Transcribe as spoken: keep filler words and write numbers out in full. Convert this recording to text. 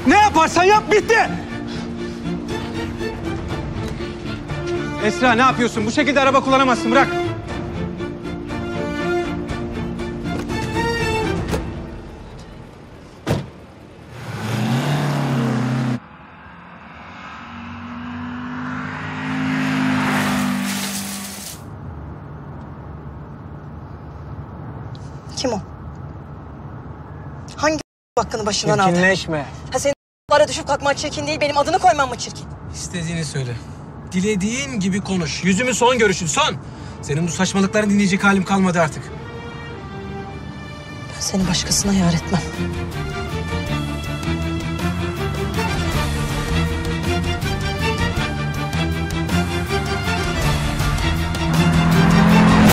Ne yaparsan yap, bitti. Esra, ne yapıyorsun? Bu şekilde araba kullanamazsın, bırak. Kim o? Hangi hakkını başından aldı? Çirkinleşme. Ha senin ara düşüp kalkman çirkin değil, benim adını koyman mı çirkin? İstediğini söyle. Dilediğin gibi konuş. Yüzümün son görüşün, son. Senin bu saçmalıklarını dinleyecek halim kalmadı artık. Ben seni başkasına yar etmem.